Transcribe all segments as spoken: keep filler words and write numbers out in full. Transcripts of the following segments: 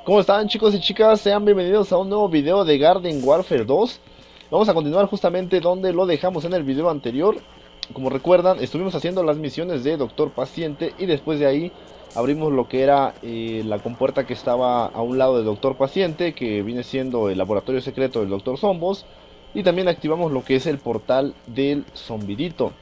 ¿Cómo están, chicos y chicas? Sean bienvenidos a un nuevo video de Garden Warfare dos. Vamos a continuar justamente donde lo dejamos en el video anterior. Como recuerdan, estuvimos haciendo las misiones de Doctor Paciente y después de ahí abrimos lo que era eh, la compuerta que estaba a un lado del Doctor Paciente, que viene siendo el laboratorio secreto del Doctor Zombos. Y también activamos lo que es el portal del Zombidito,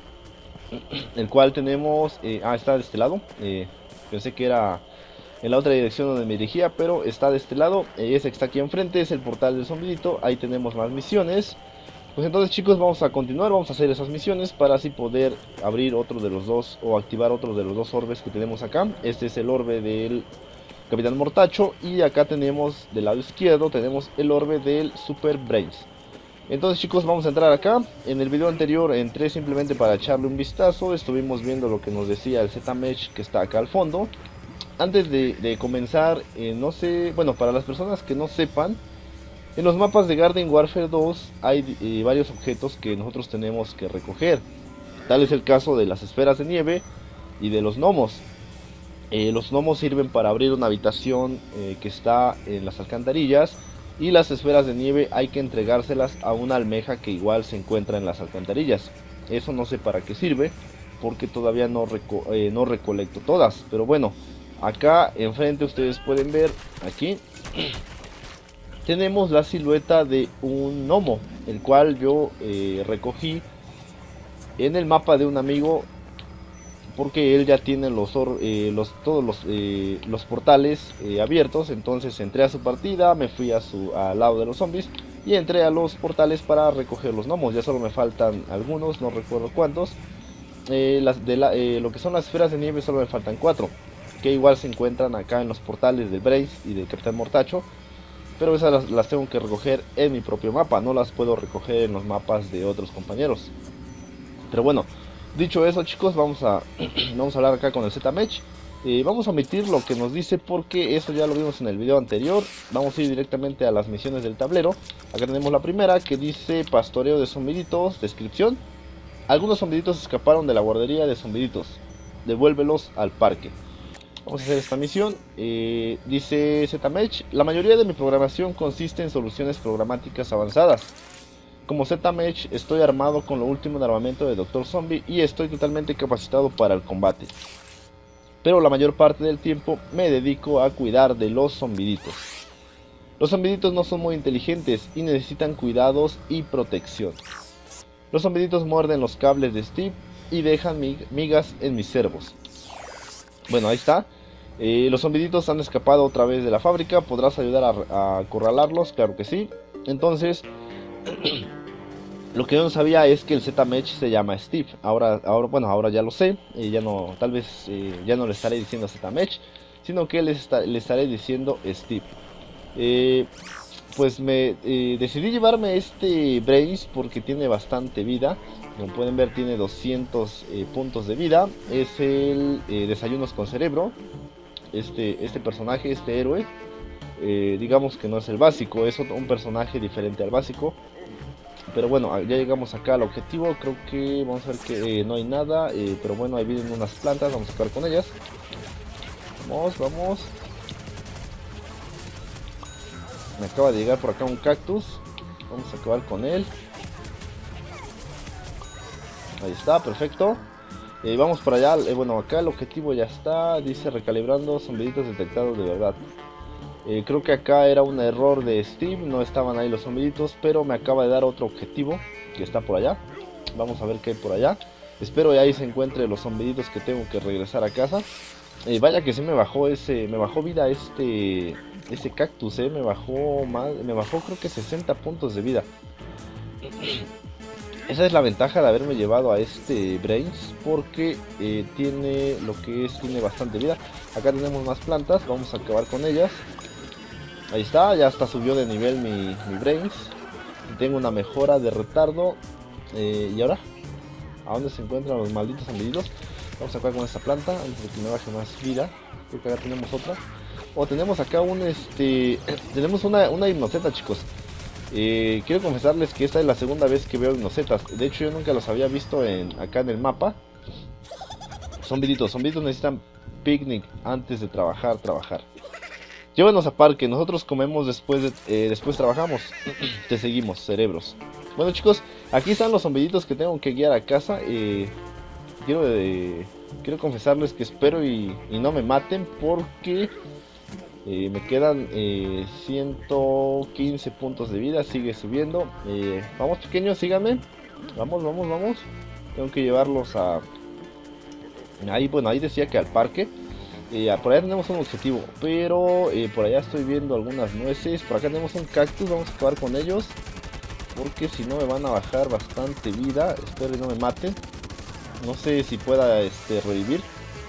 el cual tenemos... Eh, ah, está de este lado. Eh, pensé que era en la otra dirección donde me dirigía, pero está de este lado. Eh, ese que está aquí enfrente es el portal del Zombidito. Ahí tenemos más misiones. Pues entonces, chicos, vamos a continuar, vamos a hacer esas misiones para así poder abrir otro de los dos o activar otro de los dos orbes que tenemos acá. Este es el orbe del Capitán Mortacho y acá tenemos del lado izquierdo tenemos el orbe del Super Brains. Entonces, chicos, vamos a entrar acá. En el video anterior entré simplemente para echarle un vistazo. Estuvimos viendo lo que nos decía el Z-Mesh que está acá al fondo. Antes de, de comenzar, eh, no sé, bueno, para las personas que no sepan, en los mapas de Garden Warfare dos hay eh, varios objetos que nosotros tenemos que recoger. Tal es el caso de las esferas de nieve y de los gnomos. Eh, los gnomos sirven para abrir una habitación eh, que está en las alcantarillas. Y las esferas de nieve hay que entregárselas a una almeja que igual se encuentra en las alcantarillas. Eso no sé para qué sirve, porque todavía no, reco eh, no recolecto todas. Pero bueno, acá enfrente ustedes pueden ver, aquí tenemos la silueta de un gnomo, el cual yo eh, recogí en el mapa de un amigo, porque él ya tiene los, eh, los todos los, eh, los portales eh, abiertos. Entonces entré a su partida, me fui a su, al lado de los zombies y entré a los portales para recoger los gnomos. Ya solo me faltan algunos, no recuerdo cuántos. Eh, las de la, eh, lo que son las esferas de nieve solo me faltan cuatro, que igual se encuentran acá en los portales del Brains y del Capitán Mortacho. Pero esas las, las tengo que recoger en mi propio mapa, no las puedo recoger en los mapas de otros compañeros. Pero bueno, dicho eso, chicos, vamos a, vamos a hablar acá con el Z-Mesh. Eh, vamos a omitir lo que nos dice porque eso ya lo vimos en el video anterior. Vamos a ir directamente a las misiones del tablero. Acá tenemos la primera que dice pastoreo de zombiditos, descripción. Algunos zombiditos escaparon de la guardería de zombiditos, devuélvelos al parque. Vamos a hacer esta misión. Eh, dice Z-Mesh: la mayoría de mi programación consiste en soluciones programáticas avanzadas. Como Z-Mesh estoy armado con lo último de armamento de Doctor Zombie y estoy totalmente capacitado para el combate. Pero la mayor parte del tiempo me dedico a cuidar de los zombiditos. Los zombiditos no son muy inteligentes y necesitan cuidados y protección. Los zombiditos muerden los cables de Steve y dejan migas en mis servos. Bueno, ahí está. Eh, los zombiditos han escapado otra vez de la fábrica. ¿Podrás ayudar a, a acorralarlos? Claro que sí. Entonces... lo que yo no sabía es que el Z-Mesh se llama Steve. Ahora, ahora, bueno, ahora ya lo sé. Eh, ya no, tal vez eh, ya no le estaré diciendo Z-Mesh, sino que les está, le estaré diciendo Steve. Eh, pues me eh, decidí llevarme este Brains porque tiene bastante vida. Como pueden ver, tiene doscientos eh, puntos de vida. Es el eh, desayunos con cerebro. Este, este personaje, este héroe, eh, digamos que no es el básico, es otro, un personaje diferente al básico. Pero bueno, ya llegamos acá al objetivo. Creo que vamos a ver que eh, no hay nada, eh, pero bueno, ahí vienen unas plantas, vamos a acabar con ellas. Vamos, vamos. Me acaba de llegar por acá un cactus, vamos a acabar con él. Ahí está, perfecto. Eh, vamos para allá, eh, bueno, acá el objetivo ya está, dice recalibrando zombiditos detectados de verdad. Eh, creo que acá era un error de Steve, no estaban ahí los zombiditos, pero me acaba de dar otro objetivo que está por allá. Vamos a ver qué hay por allá. Espero que ahí se encuentre los zombiditos que tengo que regresar a casa. Eh, vaya que sí me bajó ese, me bajó vida este, ese cactus, eh, me bajó más, me bajó creo que sesenta puntos de vida. Esa es la ventaja de haberme llevado a este Brains, porque eh, tiene lo que es, tiene bastante vida. Acá tenemos más plantas, vamos a acabar con ellas. Ahí está, ya hasta subió de nivel mi, mi Brains. Tengo una mejora de retardo. Eh, y ahora, ¿a dónde se encuentran los malditos zombiditos? Vamos a acabar con esta planta antes de que me baje más vida. Creo que acá tenemos otra. O oh, tenemos acá un este. Tenemos una, una hipnoceta, chicos. Eh, quiero confesarles que esta es la segunda vez que veo hipnocetas. De hecho, yo nunca los había visto en, acá en el mapa. Zombiditos, zombiditos necesitan picnic antes de trabajar, trabajar. Llévanos a parque, nosotros comemos después, de, eh, después trabajamos. Te seguimos, cerebros. Bueno chicos, aquí están los zombiditos que tengo que guiar a casa. Eh, quiero, eh, quiero confesarles que espero y, y no me maten porque eh, me quedan eh, ciento quince puntos de vida, sigue subiendo. Eh, vamos pequeños, síganme. Vamos, vamos, vamos. Tengo que llevarlos a... Ahí, bueno, ahí decía que al parque. Eh, por allá tenemos un objetivo, pero eh, por allá estoy viendo algunas nueces. Por acá tenemos un cactus, vamos a acabar con ellos, porque si no me van a bajar bastante vida. Espero que no me maten. No sé si pueda este, revivir.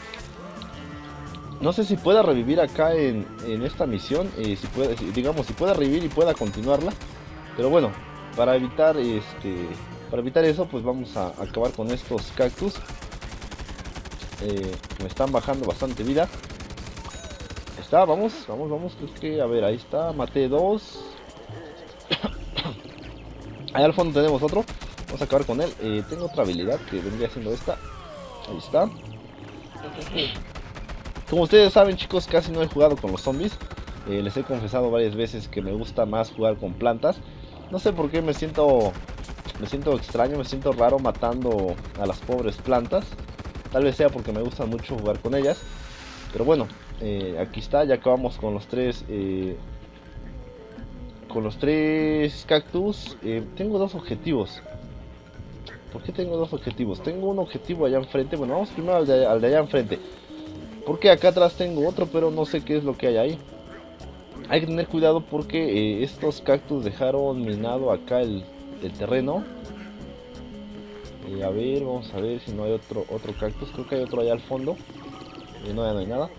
No sé si pueda revivir acá en, en esta misión. Eh, si puede, si, digamos, si pueda revivir y pueda continuarla. Pero bueno, para evitar este, para evitar eso, pues vamos a acabar con estos cactus. Eh, me están bajando bastante vida. Ahí está, vamos, vamos, vamos. Creo que, a ver, ahí está, maté dos. Ahí al fondo tenemos otro. Vamos a acabar con él. Eh, tengo otra habilidad que vendría siendo esta. Ahí está. Como ustedes saben, chicos, casi no he jugado con los zombies. Eh, les he confesado varias veces que me gusta más jugar con plantas. No sé por qué me siento, me siento extraño, me siento raro matando a las pobres plantas. Tal vez sea porque me gusta mucho jugar con ellas. Pero bueno, eh, aquí está, ya acabamos con los tres eh, Con los tres cactus. eh, Tengo dos objetivos. ¿Por qué tengo dos objetivos? Tengo un objetivo allá enfrente. Bueno, vamos primero al de, al de allá enfrente, porque acá atrás tengo otro, pero no sé qué es lo que hay ahí. Hay que tener cuidado porque eh, estos cactus dejaron minado acá el, el terreno. Eh, a ver, vamos a ver si no hay otro otro cactus. Creo que hay otro allá al fondo. Eh, no, ya no hay nada.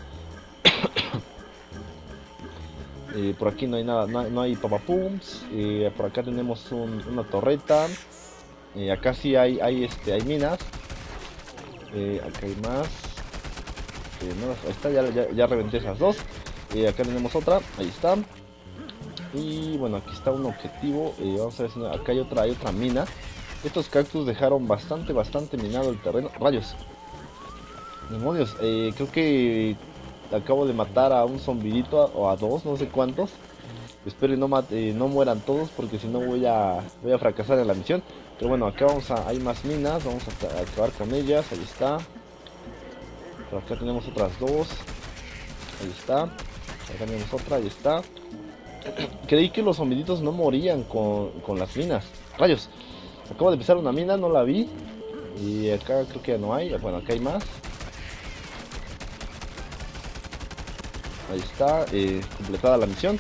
eh, por aquí no hay nada, no hay, no hay papapums. Eh, por acá tenemos un, una torreta. Eh, acá sí hay, hay, este, hay minas. Eh, acá hay más. Eh, no, ahí está, ya, ya, ya reventé esas dos. Eh, acá tenemos otra, ahí está. Y bueno, aquí está un objetivo. Eh, vamos a ver si no, acá hay otra, hay otra mina. Estos cactus dejaron bastante, bastante minado el terreno. Rayos. Demonios, eh, creo que acabo de matar a un zombidito o a dos, no sé cuántos. Espero y no, mate, eh, no mueran todos, porque si no voy a, voy a fracasar en la misión. Pero bueno, acá vamos a, hay más minas, vamos a, a acabar con ellas, ahí está. Por acá tenemos otras dos, ahí está. Acá tenemos otra, ahí está. Creí que los zombiditos no morían con, con las minas. Rayos, acabo de pisar una mina, no la vi. Y acá creo que ya no hay, bueno, acá hay más. Ahí está, eh, completada la misión.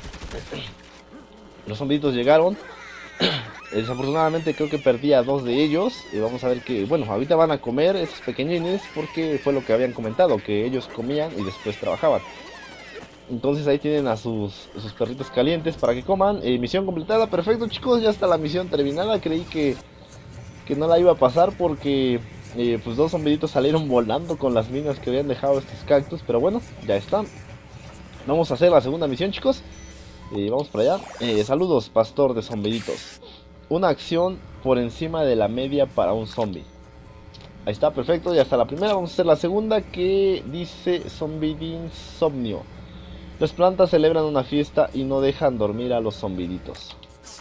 Los zombiditos llegaron. Desafortunadamente creo que perdí a dos de ellos. Y vamos a ver que, bueno, ahorita van a comer esos pequeñines, porque fue lo que habían comentado, que ellos comían y después trabajaban. Entonces ahí tienen a sus, sus perritos calientes para que coman. eh, Misión completada, perfecto chicos, ya está la misión terminada. Creí que, que no la iba a pasar porque eh, pues dos zombiditos salieron volando con las minas que habían dejado estos cactus. Pero bueno, ya está. Vamos a hacer la segunda misión, chicos. Eh, vamos para allá. Eh, saludos, pastor de zombiditos. Una acción por encima de la media para un zombie. Ahí está, perfecto. Ya está la primera. Vamos a hacer la segunda, que dice Zombidinsomnio. Las plantas celebran una fiesta y no dejan dormir a los zombiditos.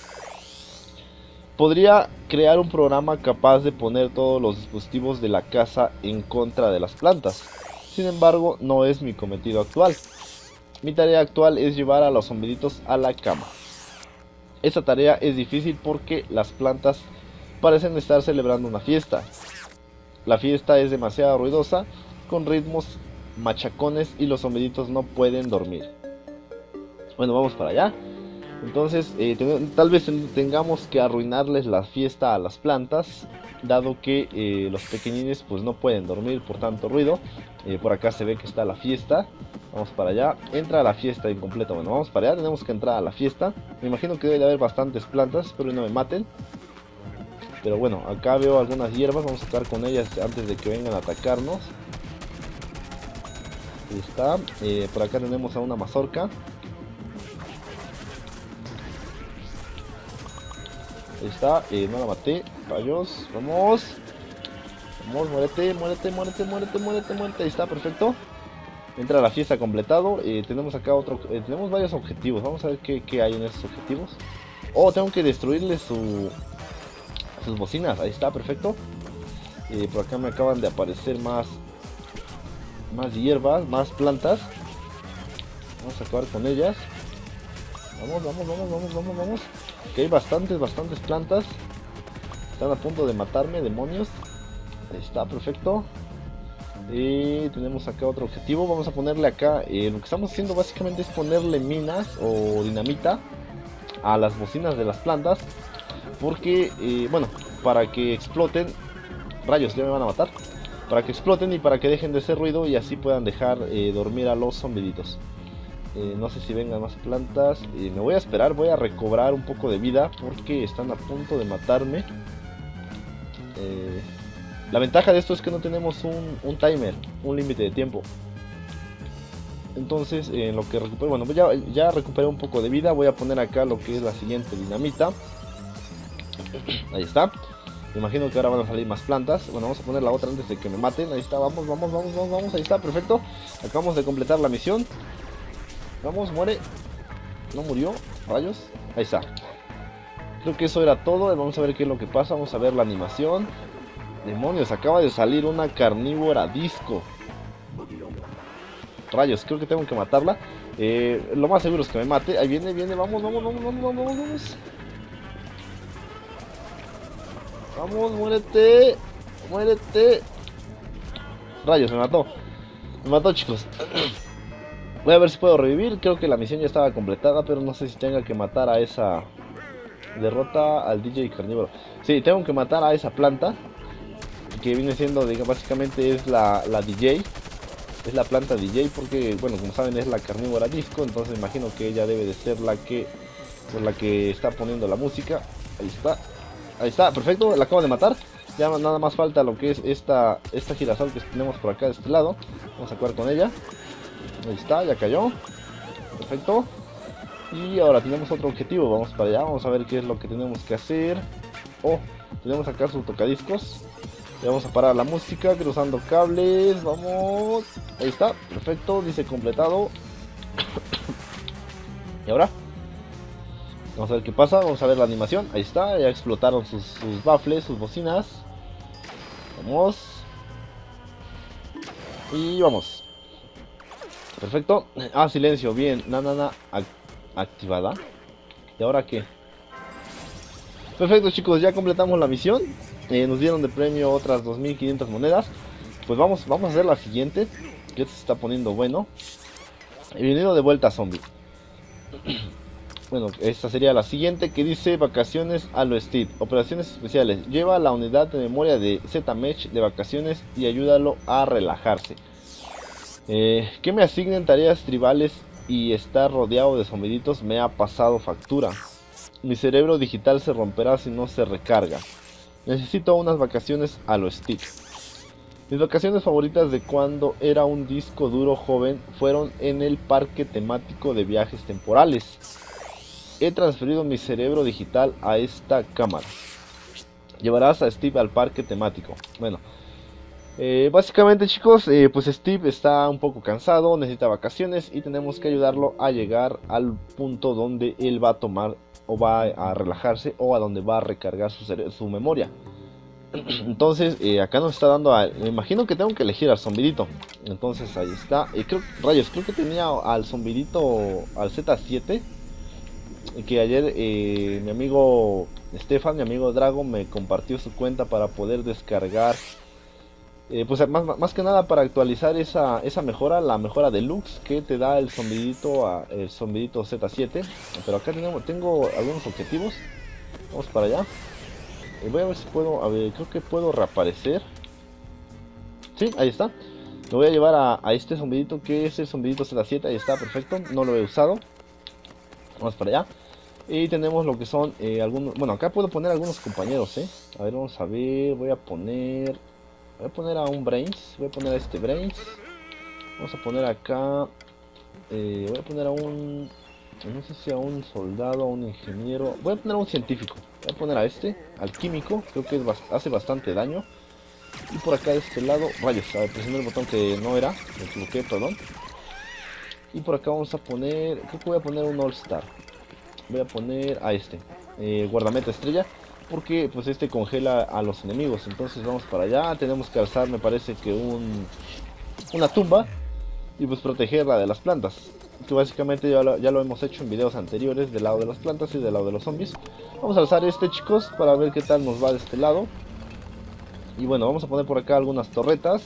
Podría crear un programa capaz de poner todos los dispositivos de la casa en contra de las plantas. Sin embargo, no es mi cometido actual. Mi tarea actual es llevar a los zombiditos a la cama. Esta tarea es difícil porque las plantas parecen estar celebrando una fiesta. La fiesta es demasiado ruidosa, con ritmos machacones, y los zombiditos no pueden dormir. Bueno, vamos para allá. Entonces, eh, tal vez tengamos que arruinarles la fiesta a las plantas, dado que eh, los pequeñines pues no pueden dormir por tanto ruido. Eh, por acá se ve que está la fiesta. Vamos para allá. Entra a la fiesta incompleta. Bueno, vamos para allá. Tenemos que entrar a la fiesta. Me imagino que debe de haber bastantes plantas. Espero que no me maten. Pero bueno, acá veo algunas hierbas. Vamos a estar con ellas antes de que vengan a atacarnos. Ahí está. Eh, por acá tenemos a una mazorca. Ahí está. Eh, no la maté. Rayos. Vamos. Vamos, muérete, muérete, muérete, muérete, muérete, muérete. Ahí está, perfecto. Entra a la fiesta completado. Eh, tenemos acá otro, eh, tenemos varios objetivos. Vamos a ver qué, qué hay en esos objetivos. Oh, tengo que destruirle su, sus bocinas. Ahí está, perfecto. Eh, por acá me acaban de aparecer más, más hierbas, más plantas. Vamos a acabar con ellas. Vamos, vamos, vamos, vamos, vamos, vamos. Que hay bastantes, bastantes plantas. Están a punto de matarme, demonios. Ahí está, perfecto. Y tenemos acá otro objetivo. Vamos a ponerle acá, eh, lo que estamos haciendo básicamente es ponerle minas o dinamita a las bocinas de las plantas. Porque, eh, bueno, para que exploten. Rayos, ya me van a matar. Para que exploten y para que dejen de hacer ruido y así puedan dejar eh, dormir a los zombiditos. Eh, no sé si vengan más plantas. Eh, me voy a esperar, voy a recobrar un poco de vida porque están a punto de matarme. Eh, la ventaja de esto es que no tenemos un, un timer, un límite de tiempo. Entonces, eh, en lo que recupero, bueno, ya, ya recuperé un poco de vida. Voy a poner acá lo que es la siguiente dinamita. Ahí está. Me imagino que ahora van a salir más plantas. Bueno, vamos a poner la otra antes de que me maten. Ahí está, vamos, vamos, vamos, vamos, vamos. Ahí está, perfecto. Acabamos de completar la misión. Vamos, muere. No murió, rayos. Ahí está. Creo que eso era todo. Vamos a ver qué es lo que pasa. Vamos a ver la animación. Demonios, acaba de salir una carnívora disco. Rayos, creo que tengo que matarla. Eh, lo más seguro es que me mate. Ahí viene, viene, vamos, vamos, vamos, vamos, vamos, vamos. Vamos, muérete. Muérete. Rayos, me mató. Me mató, chicos. Voy a ver si puedo revivir. Creo que la misión ya estaba completada, pero no sé si tenga que matar a esa... Derrota al D J carnívoro. Sí, tengo que matar a esa planta. Que viene siendo, digamos, básicamente es la, la D J. Es la planta D J porque, bueno, como saben es la carnívora disco. Entonces imagino que ella debe de ser la que... Por la que está poniendo la música. Ahí está. Ahí está, perfecto, la acabo de matar. Ya nada más falta lo que es esta, esta girasol que tenemos por acá de este lado. Vamos a jugar con ella. Ahí está, ya cayó. Perfecto. Y ahora tenemos otro objetivo. Vamos para allá, vamos a ver qué es lo que tenemos que hacer. Oh, tenemos acá sus tocadiscos. Le vamos a parar la música, cruzando cables. Vamos. Ahí está, perfecto, dice completado. Y ahora vamos a ver qué pasa, vamos a ver la animación. Ahí está, ya explotaron sus, sus baffles, sus bocinas. Vamos. Y vamos. Perfecto. Ah, silencio, bien. Nanana activada. ¿Y ahora qué? Perfecto, chicos, ya completamos la misión. eh, Nos dieron de premio otras dos mil quinientas monedas. Pues vamos, vamos a hacer la siguiente, que esto se está poniendo bueno. Bienvenido de vuelta, zombie. Bueno, esta sería la siguiente, que dice vacaciones a lo Steve. Operaciones especiales. Lleva la unidad de memoria de Z-Mesh de vacaciones y ayúdalo a relajarse. Eh, que me asignen tareas tribales y estar rodeado de zombiditos me ha pasado factura. Mi cerebro digital se romperá si no se recarga. Necesito unas vacaciones a lo Steve. Mis vacaciones favoritas de cuando era un disco duro joven fueron en el parque temático de viajes temporales. He transferido mi cerebro digital a esta cámara. Llevarás a Steve al parque temático. Bueno, eh, básicamente, chicos, eh, pues Steve está un poco cansado, necesita vacaciones y tenemos que ayudarlo a llegar al punto donde él va a tomar o va a relajarse o a donde va a recargar su, su memoria. Entonces, eh, acá nos está dando a... Me imagino que tengo que elegir al zombidito. Entonces, ahí está. Eh, creo, rayos, creo que tenía al zombidito, al Z siete. Que ayer eh, mi amigo Stefan, mi amigo Drago, me compartió su cuenta para poder descargar. Eh, pues más, más que nada para actualizar esa, esa mejora, la mejora deluxe que te da el zombidito, a, el zombidito Z siete. Pero acá tenemos, tengo algunos objetivos. Vamos para allá. Eh, voy a ver si puedo, a ver, creo que puedo reaparecer. Sí, ahí está. Me voy a llevar a, a este zombidito que es el zombidito Z siete, ahí está, perfecto. No lo he usado. Vamos para allá. Y tenemos lo que son eh, algunos... Bueno, acá puedo poner algunos compañeros, ¿eh? A ver, vamos a ver. Voy a poner... Voy a poner a un Brains. Voy a poner a este Brains. Vamos a poner acá... Eh, voy a poner a un... No sé si a un soldado, a un ingeniero... Voy a poner a un científico. Voy a poner a este, al químico. Creo que es bast hace bastante daño. Y por acá de este lado... Rayos, a ver, presioné el botón que no era. Me equivoqué, perdón. Y por acá vamos a poner, creo que voy a poner un All Star. Voy a poner a este, eh, guardameta estrella, porque pues este congela a los enemigos. Entonces vamos para allá, tenemos que alzar, me parece que un, una tumba, y pues protegerla de las plantas, que básicamente ya lo, ya lo hemos hecho en videos anteriores, del lado de las plantas y del lado de los zombies. Vamos a alzar este, chicos, para ver qué tal nos va de este lado. Y bueno, vamos a poner por acá algunas torretas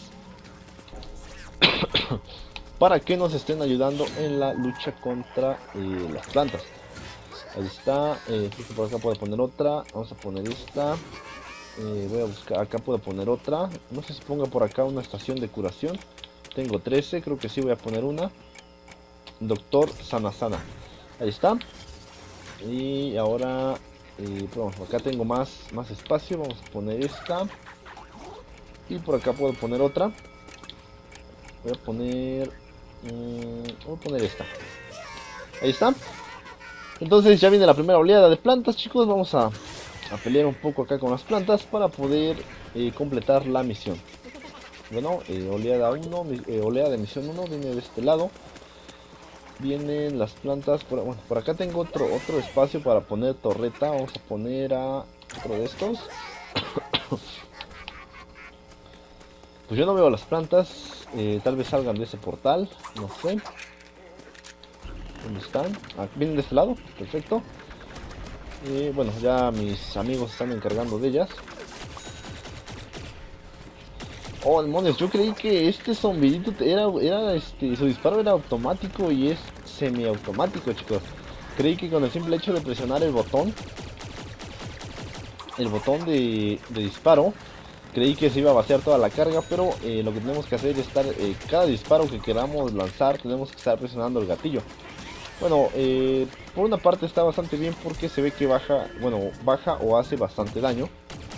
para que nos estén ayudando en la lucha contra eh, las plantas. Ahí está, eh, creo que por acá puedo poner otra, vamos a poner esta, eh, voy a buscar, acá puedo poner otra, no sé si ponga por acá una estación de curación, tengo trece, creo que sí voy a poner una, Doctor Sana Sana, ahí está, y ahora, eh, bueno, acá tengo más, más espacio, vamos a poner esta, y por acá puedo poner otra, voy a poner, mmm, voy a poner esta, ahí está. Entonces ya viene la primera oleada de plantas, chicos. Vamos a, a pelear un poco acá con las plantas para poder eh, completar la misión. Bueno, eh, oleada uno, eh, oleada de misión uno viene de este lado. Vienen las plantas, por, bueno, por acá tengo otro, otro espacio para poner torreta. Vamos a poner a otro de estos. Pues yo no veo las plantas, eh, tal vez salgan de ese portal, no sé. ¿Dónde están? Ah, vienen de este lado, perfecto. Y bueno, ya mis amigos están encargando de ellas. Oh, demonios, yo creí que este zombidito era, era este, su disparo era automático y es semiautomático, chicos. Creí que con el simple hecho de presionar el botón, el botón de, de disparo, creí que se iba a vaciar toda la carga, pero eh, lo que tenemos que hacer es estar, eh, cada disparo que queramos lanzar, tenemos que estar presionando el gatillo. Bueno, eh, por una parte está bastante bien porque se ve que baja, bueno, baja o hace bastante daño.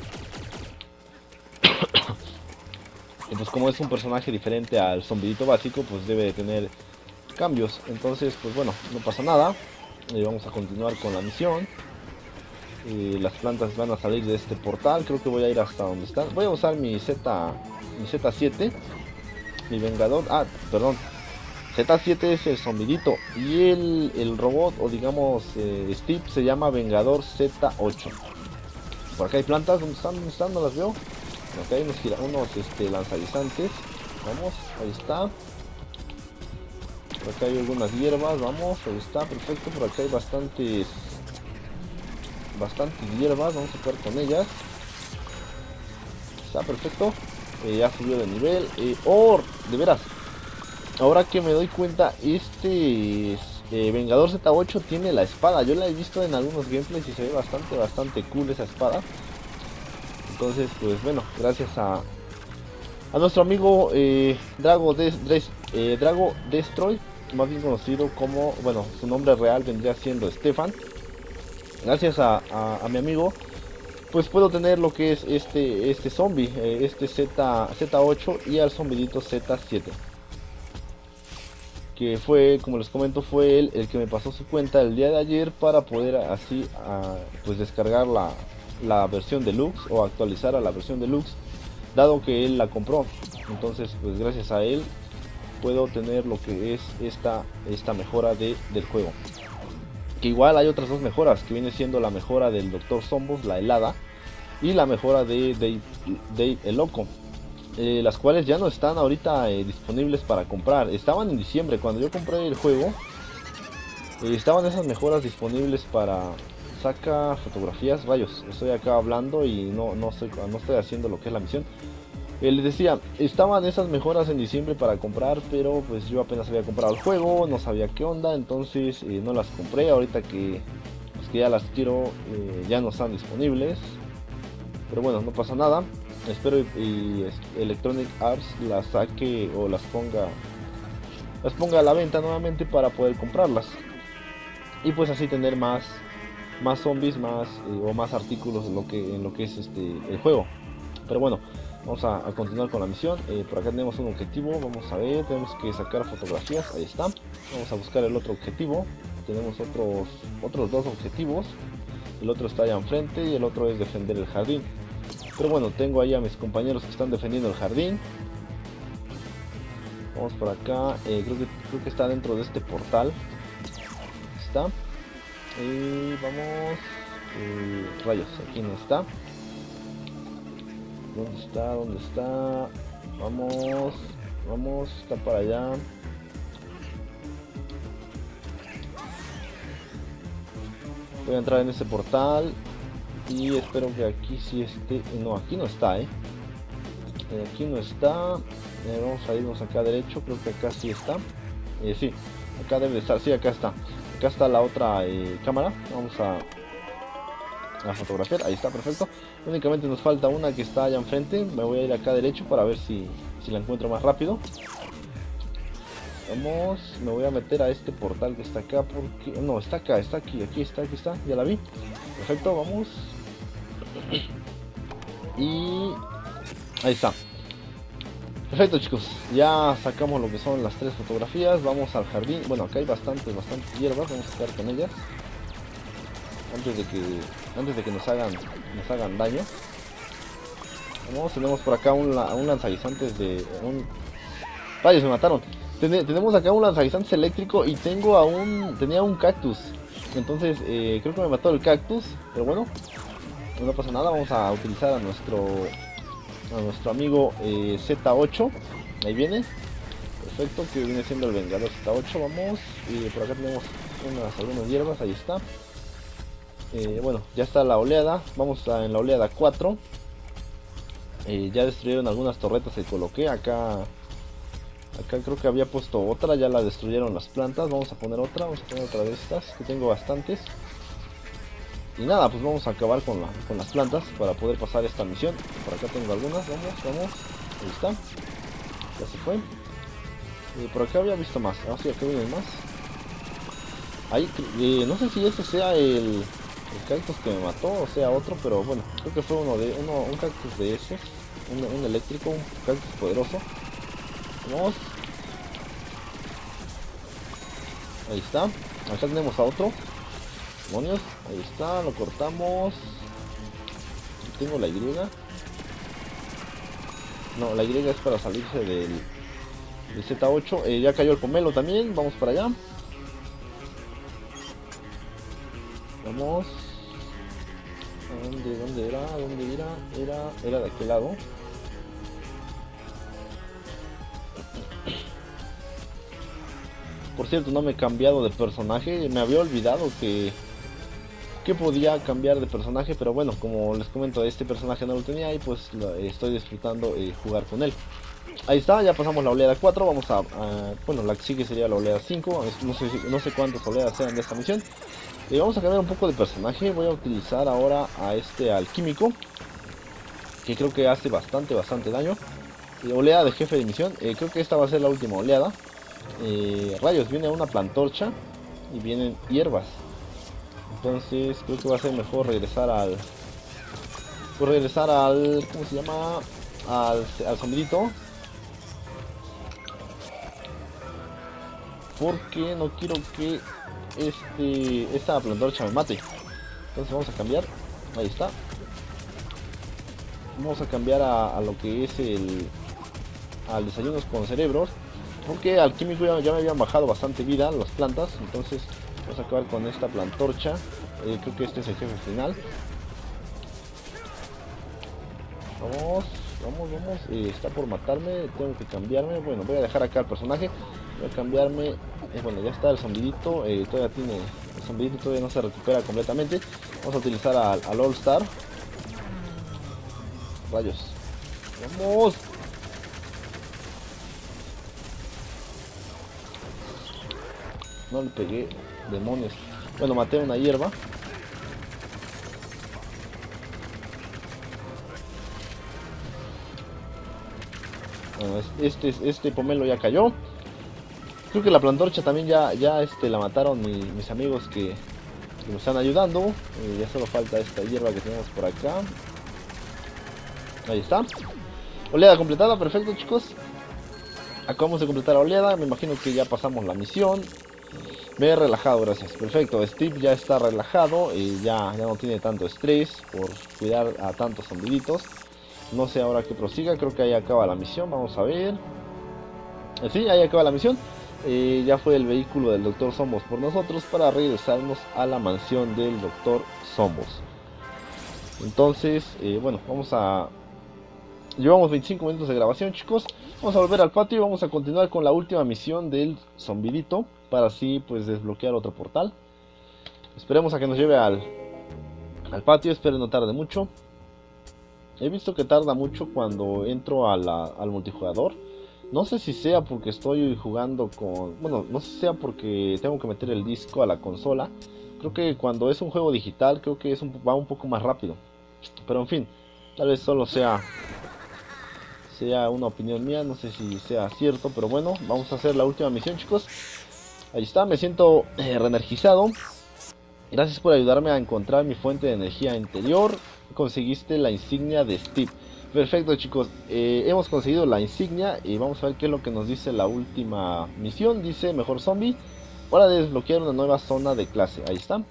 Y pues como es un personaje diferente al zombidito básico, pues debe de tener cambios. Entonces, pues bueno, no pasa nada. Eh, vamos a continuar con la misión. Eh, las plantas van a salir de este portal, creo que voy a ir hasta donde están. Voy a usar mi Z, mi Z siete, mi vengador, ah, perdón. Z siete es el zombidito y el, el robot, o digamos eh, Steve, se llama Vengador Z ocho. Por acá hay plantas, ¿dónde están? ¿Dónde están? No las veo. Acá hay unos, unos este, lanzaguisantes. Vamos, ahí está. Por acá hay algunas hierbas, vamos, ahí está, perfecto. Por acá hay bastantes, bastantes hierbas, vamos a jugar con ellas. Está perfecto. Eh, ya subió de nivel. Eh, ¡Oh! De veras. Ahora que me doy cuenta, este eh, Vengador Z ocho tiene la espada. Yo la he visto en algunos gameplays y se ve bastante, bastante cool esa espada. Entonces, pues bueno, gracias a, a nuestro amigo eh, Drago, Des, Des, eh, Drago Destroy, más bien conocido como, bueno, su nombre real vendría siendo Stefan. Gracias a, a, a mi amigo, pues puedo tener lo que es este, este zombie, eh, este Z, Z ocho y al zombidito Z siete. Que fue, como les comento, fue él el que me pasó su cuenta el día de ayer para poder así a, pues descargar la, la versión deluxe o actualizar a la versión deluxe, dado que él la compró. Entonces, pues gracias a él puedo tener lo que es esta, esta mejora de, del juego. Que igual hay otras dos mejoras, que viene siendo la mejora del Doctor Zombox, la helada, y la mejora de Dave, Dave el Loco. Eh, las cuales ya no están ahorita eh, disponibles para comprar. Estaban en diciembre cuando yo compré el juego, eh, estaban esas mejoras disponibles para saca fotografías. Rayos, estoy acá hablando y no, no, estoy, no estoy haciendo lo que es la misión. eh, les decía, estaban esas mejoras en diciembre para comprar, pero pues yo apenas había comprado el juego, no sabía qué onda, entonces eh, no las compré. Ahorita que, pues, que ya las quiero, eh, ya no están disponibles, pero bueno, no pasa nada. Espero y, y Electronic Arts las saque o las ponga las ponga a la venta nuevamente para poder comprarlas y pues así tener más más zombies, más eh, o más artículos en lo que en lo que es este el juego. Pero bueno, vamos a, a continuar con la misión. Eh, por acá tenemos un objetivo, vamos a ver, tenemos que sacar fotografías, ahí está. Vamos a buscar el otro objetivo. Tenemos otros otros dos objetivos. El otro está allá enfrente y el otro es defender el jardín. Pero bueno, tengo ahí a mis compañeros que están defendiendo el jardín. Vamos por acá. Eh, creo, que, creo que está dentro de este portal. Está. Y vamos. Eh, rayos, aquí no está. ¿Dónde está? ¿Dónde está? Vamos. Vamos, está para allá. Voy a entrar en ese portal. Y espero que aquí sí esté. No, aquí no está, eh. eh aquí no está. Eh, vamos a irnos acá derecho. Creo que acá sí está. Eh, sí, acá debe de estar. Sí, acá está. Acá está la otra eh, cámara. Vamos a, a fotografiar. Ahí está, perfecto. Únicamente nos falta una que está allá enfrente. Me voy a ir acá derecho para ver si, si la encuentro más rápido. Vamos, me voy a meter a este portal que está acá porque... No, está acá, está aquí, aquí está, aquí está. Ya la vi. Perfecto, vamos. Y... ahí está. Perfecto, chicos. Ya sacamos lo que son las tres fotografías. Vamos al jardín. Bueno, acá hay bastantes, bastantes hierbas. Vamos a quedar con ellas. Antes de que... Antes de que nos hagan... Nos hagan daño. Vamos, tenemos por acá un, un lanzaguisantes de... Un... Rayos, me mataron. Ten, tenemos acá un lanzaguisantes eléctrico y tengo a un... Tenía un cactus. Entonces, eh, creo que me mató el cactus. Pero bueno, no pasa nada. Vamos a utilizar a nuestro... A nuestro amigo eh, Z ocho. Ahí viene. Perfecto, que viene siendo el Vengador Z ocho. Vamos. Y por acá tenemos unas, algunas hierbas. Ahí está. Eh, bueno, ya está la oleada. Vamos a, en la oleada cuatro. Eh, ya destruyeron algunas torretas que coloqué. Acá Acá creo que había puesto otra. Ya la destruyeron las plantas. Vamos a poner otra. Vamos a poner otra de estas. Que tengo bastantes. Y nada, pues vamos a acabar con, la, con las plantas para poder pasar esta misión. Por acá tengo algunas. Vamos, vamos. Ahí está. Ya se fue. Y por acá había visto más. Ah, sí, acá vienen más. Ahí, eh, no sé si este sea el, el cactus que me mató o sea otro, pero bueno, creo que fue uno de uno, un cactus de esos. Un, un eléctrico, un cactus poderoso. Vamos. Ahí está. Acá tenemos a otro. Demonios. Ahí está. Lo cortamos. Tengo la Y. No, la Y es para salirse del, del Z ocho. Eh, ya cayó el pomelo también. Vamos para allá. Vamos. ¿A dónde, dónde era? ¿Dónde era? Era, era de aquel lado. Por cierto, no me he cambiado de personaje. Me había olvidado que que podía cambiar de personaje, pero bueno, como les comento, este personaje no lo tenía y pues lo, eh, estoy disfrutando eh, jugar con él. Ahí está, ya pasamos la oleada cuatro. Vamos a, a bueno, la que sigue sería la oleada cinco. No sé, no sé cuántas oleadas sean de esta misión. Y vamos a cambiar un poco de personaje. Voy a utilizar ahora a este alquímico, que creo que hace bastante, bastante daño. Y oleada de jefe de misión. Eh, creo que esta va a ser la última oleada. Eh, rayos, viene una plantorcha y vienen hierbas. Entonces creo que va a ser mejor regresar al... Pues regresar al... ¿Cómo se llama? Al, al sombrito. Porque no quiero que este esta plantorcha me mate. Entonces vamos a cambiar. Ahí está. Vamos a cambiar a, a lo que es el... Al desayunos con cerebros. Porque al químico ya, ya me habían bajado bastante vida las plantas. Entonces vamos a acabar con esta plantorcha. Eh, creo que este es el jefe final. Vamos, vamos, vamos. Eh, está por matarme. Tengo que cambiarme. Bueno, voy a dejar acá el personaje. Voy a cambiarme. Eh, bueno, ya está el sombrerito. Eh, todavía tiene... El sombrerito todavía no se recupera completamente. Vamos a utilizar al, al All Star. Rayos. Vamos. No le pegué. Demonios. Bueno, maté una hierba. Bueno, este, este pomelo ya cayó. Creo que la plantorcha también ya, ya este, la mataron mi, mis amigos que, que me están ayudando. Eh, ya solo falta esta hierba que tenemos por acá. Ahí está. Oleada completada, perfecto, chicos. Acabamos de completar la oleada. Me imagino que ya pasamos la misión. Me he relajado, gracias. Perfecto, Steve ya está relajado. Y ya, ya no tiene tanto estrés por cuidar a tantos zombiditos. No sé ahora que prosiga. Creo que ahí acaba la misión. Vamos a ver. Así, ahí acaba la misión. Eh, ya fue el vehículo del doctor Zomos por nosotros para regresarnos a la mansión del doctor Zomos. Entonces, eh, bueno, vamos a... Llevamos veinticinco minutos de grabación, chicos. Vamos a volver al patio y vamos a continuar con la última misión del zombidito, para así pues desbloquear otro portal. Esperemos a que nos lleve al, al patio, espero no tarde mucho. He visto que tarda mucho cuando entro a la, al multijugador. No sé si sea porque estoy jugando con... Bueno, no sé si sea porque tengo que meter el disco a la consola. Creo que cuando es un juego digital, creo que es un, va un poco más rápido. Pero en fin, tal vez solo sea... sea una opinión mía, no sé si sea cierto. Pero bueno, vamos a hacer la última misión, chicos. Ahí está, me siento eh, reenergizado. Gracias por ayudarme a encontrar mi fuente de energía interior. Conseguiste la insignia de Steve. Perfecto, chicos, eh, hemos conseguido la insignia y vamos a ver qué es lo que nos dice la última misión. Dice mejor zombie, hora de desbloquear una nueva zona de clase. Ahí está.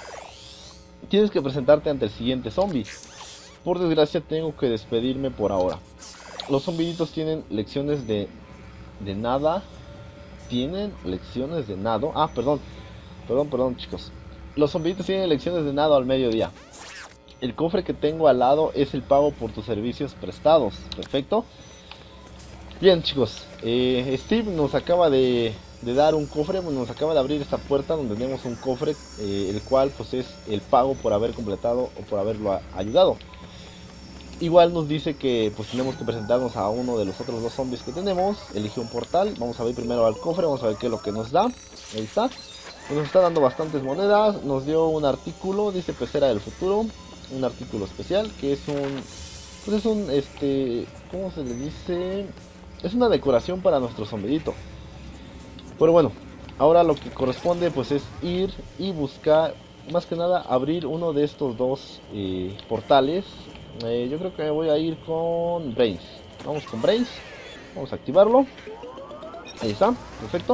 Tienes que presentarte ante el siguiente zombie. Por desgracia tengo que despedirme por ahora. Los zombiditos tienen lecciones de, de nada. Tienen lecciones de nado. Ah, perdón, perdón, perdón, chicos. Los zombiditos tienen lecciones de nado al mediodía. El cofre que tengo al lado es el pago por tus servicios prestados. Perfecto. Bien, chicos, eh, Steve nos acaba de, de dar un cofre. Bueno, nos acaba de abrir esta puerta donde tenemos un cofre, eh, el cual pues es el pago por haber completado o por haberlo a, ayudado. Igual nos dice que pues tenemos que presentarnos a uno de los otros dos zombies que tenemos. Elige un portal. Vamos a ver primero al cofre. Vamos a ver qué es lo que nos da. Ahí está. Nos está dando bastantes monedas. Nos dio un artículo. Dice pecera del futuro. Un artículo especial que es un... Pues es un... este... ¿Cómo se le dice? Es una decoración para nuestro zombidito. Pero bueno. Ahora lo que corresponde pues es ir y buscar... Más que nada abrir uno de estos dos eh, portales. Eh, yo creo que voy a ir con Brains. Vamos con Brains. Vamos a activarlo. Ahí está. Perfecto.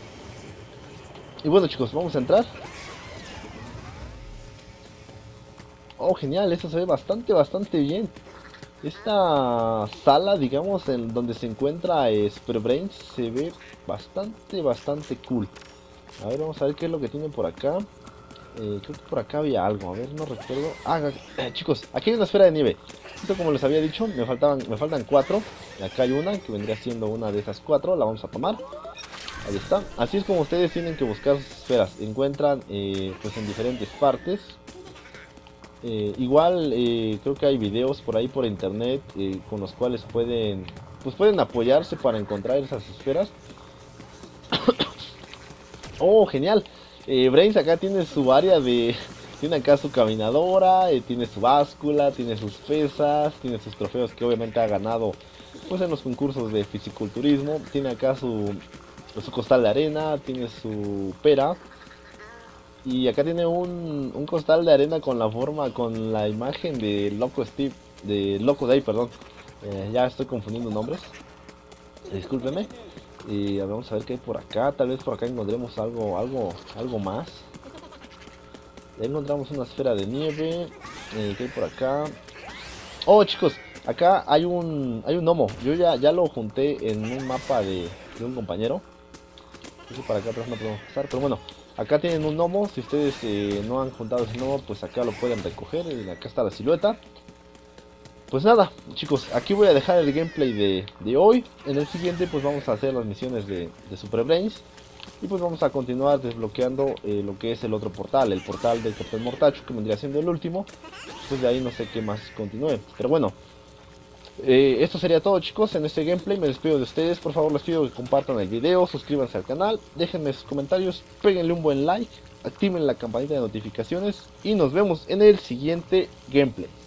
Y bueno, chicos, vamos a entrar. Oh, genial. Esto se ve bastante, bastante bien. Esta sala, digamos, en donde se encuentra eh, Super Brains, se ve bastante, bastante cool. A ver, vamos a ver qué es lo que tienen por acá. Eh, creo que por acá había algo, a ver, no recuerdo. Ah, eh, chicos, aquí hay una esfera de nieve. Esto, como les había dicho, me faltaban, me faltan cuatro. Y acá hay una que vendría siendo una de esas cuatro. La vamos a tomar. Ahí está. Así es como ustedes tienen que buscar sus esferas. Encuentran eh, pues en diferentes partes. Eh, igual eh, creo que hay videos por ahí por internet eh, con los cuales pueden pues pueden apoyarse para encontrar esas esferas. Oh, genial. Eh, Brains acá tiene su área de... Tiene acá su caminadora, eh, tiene su báscula, tiene sus pesas, tiene sus trofeos que obviamente ha ganado pues en los concursos de fisiculturismo. Tiene acá su, su costal de arena, tiene su pera. Y acá tiene un, un costal de arena con la forma, con la imagen de Loco Steve, de Loco Dave, perdón. Eh, ya estoy confundiendo nombres. Discúlpeme. Y a ver, vamos a ver qué hay por acá. Tal vez por acá encontremos algo, algo, algo más. Ya encontramos una esfera de nieve. Eh, ¿Qué hay por acá? Oh, chicos, acá hay un, hay un gnomo. Yo ya, ya lo junté en un mapa de, de un compañero. No sé, para acá atrás no podemos pasar, pero bueno. Acá tienen un gnomo. Si ustedes eh, no han juntado ese gnomo, pues acá lo pueden recoger. Y acá está la silueta. Pues nada, chicos, aquí voy a dejar el gameplay de, de hoy. En el siguiente pues vamos a hacer las misiones de, de Super Brains. Y pues vamos a continuar desbloqueando eh, lo que es el otro portal. El portal del Capitán Mortacho, que vendría siendo el último. Pues de ahí no sé qué más continúe. Pero bueno, eh, esto sería todo, chicos, en este gameplay. Me despido de ustedes. Por favor les pido que compartan el video, suscríbanse al canal, déjenme sus comentarios, péguenle un buen like, activen la campanita de notificaciones. Y nos vemos en el siguiente gameplay.